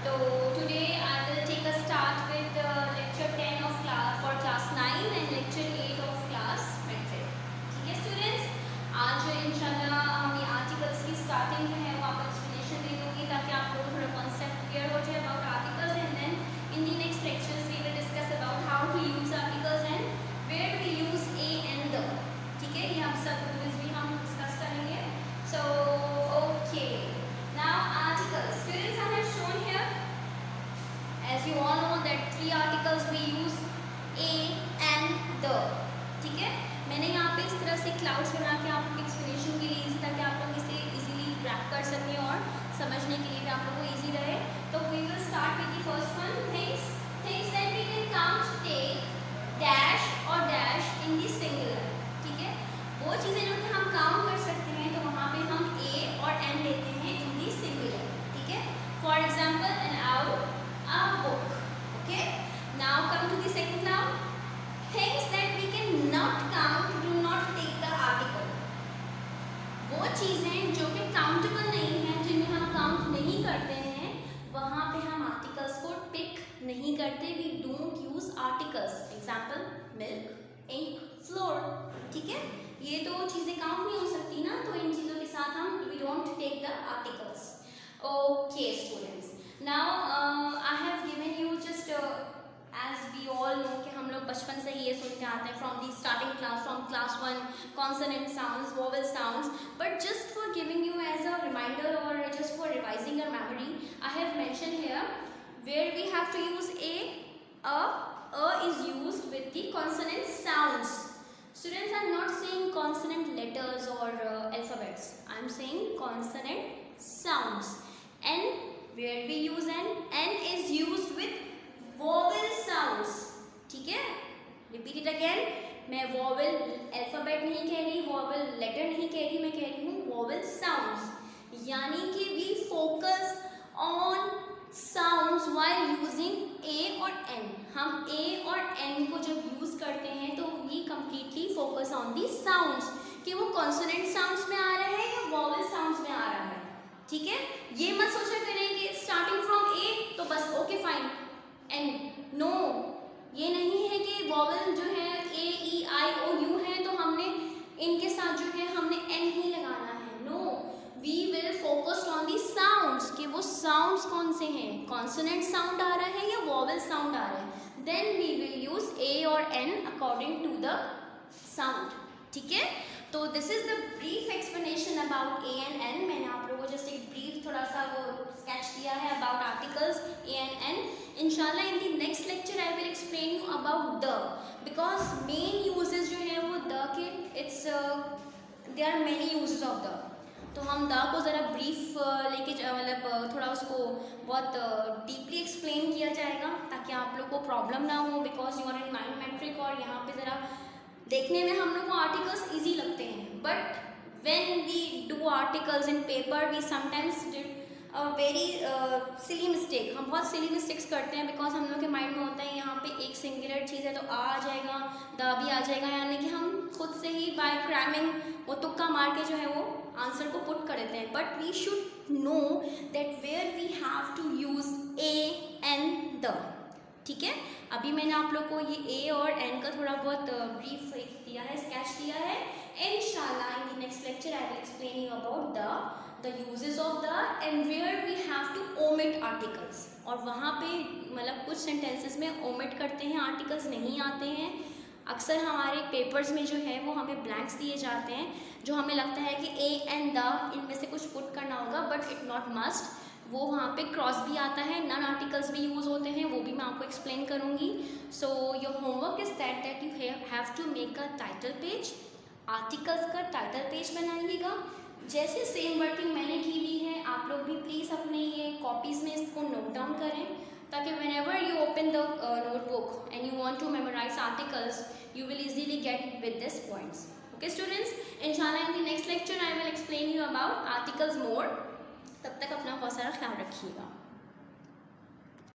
So today I will take a start with lecture 10 of class for class 9 and lecture 8 of class metric. ठीक है students, आज इंशाल्लाह हम ये articles की स्टार्टिंग जो है वो आपको एक्सप्लेनेशन दे दूँगी ताकि आप लोगों को थोड़ा कॉन्सेप्ट क्लियर हो जाए about articles and then in the next lectures we will discuss about how to use articles and where we use a and the. ठीक है, ये हम सब रूल्स भी हम डिस्कस करेंगे. So okay, now articles. Students, I have shown here, as you all know that three articles we use a and the. ठीक है, मैंने यहाँ पे इस तरह से क्लाउड्स बना के आपको एक्सप्लेनेशन के लिए ताकि आप लोग इसे इजीली ग्रैप कर सकें और समझने के लिए भी आप लोगों को इजी रहे. तो we will start with the first one. Things that we can count, take dash or dash in the singular. ठीक है, वो चीज़ें जो कि हम काउंट कर सकते हैं तो वहाँ पे हम a और n लेते हैं in the singular. ठीक है, for example an owl, a book. Okay, now come to the second noun. Things that we can not count, do not take the article. वो चीज़ें जो कि काउंटेबल नहीं हैं, जिन्हें हम काउंट नहीं करते हैं, वहाँ पे हम आर्टिकल्स को टिक नहीं करते. We don't use articles. Example milk, ink, floor. ठीक है, ये तो चीज़ें काउंट नहीं हो सकती ना, तो इन चीज़ों के साथ हम we don't take the articles. Okay students, now I have given you just as we all know कि हम लोग बचपन से ही ये सुनते आते हैं from the starting class, from class 1, consonant sounds, vowel sounds. But just for giving you as a reminder or just for revising your memory, I have mentioned here where we have to use a is used with the consonant sounds. Students, I am not saying consonant letters or alphabets. I am saying consonant sounds. N, where we use N is used with vowel sounds. ठीक है, repeat it again. मैं vowel alphabet नहीं कह रही, vowel letter नहीं कह रही, मैं कह रही हूँ vowel sounds. यानी कि we focus on sounds while using a और n. हम a और n को जब यूज करते हैं तो we completely focus on the sounds कि वो consonant sounds में आ रहा है या vowel sounds में आ रहा है. ठीक है, ये मत सोचा करें कि starting from a तो बस okay fine n. no, ये नहीं है कि vowel जो है a e i o u है तो हमने इनके साथ जो है हमने n ही लगाना है. no, we will focus on the sounds कि वो sounds कौन से हैं, consonant sound आ रहा है या vowel sound आ रहा है. then we will use a और n according to the sound. ठीक है, तो this is the brief explanation about a and n. मैंने आप लोगों को just एक brief थोड़ा सा वो sketch दिया है about articles a and n. इंशाल्लाह in the next lecture I will explain you about the, because main uses जो है वो the के it's there are many uses of the. तो हम द को ज़रा ब्रीफ लेके मतलब थोड़ा उसको बहुत डीपली एक्सप्लेन किया जाएगा ताकि आप लोग को प्रॉब्लम ना हो, because you are in mind matric और यहाँ पे ज़रा देखने में हम लोग को आर्टिकल्स इजी लगते हैं. But when we do articles in paper we sometimes did very silly mistake. हम बहुत सिली मिस्टेक्स करते हैं बिकॉज हम लोग के माइंड में होता है यहाँ पे एक सिंगुलर चीज़ है तो आ जाएगा, द भी आ जाएगा, यानी कि हम खुद से ही बाय क्रैमिंग वो तुक्का मार के जो है वो आंसर को पुट कर देते हैं. But we should know that where we have to use a and the. ठीक है, अभी मैंने आप लोग को ये ए और एन का थोड़ा बहुत ब्रीफ दिया है, स्केच दिया है. इंशाल्लाह in the next lecture I will explain you about the uses of the and where we have to omit articles. और वहाँ पे मतलब कुछ सेंटेंसेस में ओमिट करते हैं, आर्टिकल्स नहीं आते हैं. अक्सर हमारे पेपर्स में जो है वो हमें ब्लैंक्स दिए जाते हैं जो हमें लगता है कि ए एंड द इनमें से कुछ पुट करना होगा, बट इट नॉट मस्ट. वो वहाँ पे क्रॉस भी आता है, नन आर्टिकल्स भी यूज़ होते हैं, वो भी मैं आपको एक्सप्लेन करूँगी. So your homework is that you have to make a title page. Articles का टाइटल पेज बनाइएगा. जैसे सेम वर्किंग मैंने की हुई है, आप लोग भी प्लीज़ अपने ये कॉपीज़ में इसको नोट डाउन करें ताकि whenever you open the notebook and you want to memorize articles, you will easily get with these points. Okay students, inshallah in the next lecture I will explain you about articles more. तब तक अपना बहुत सारा ख्याल रखिएगा.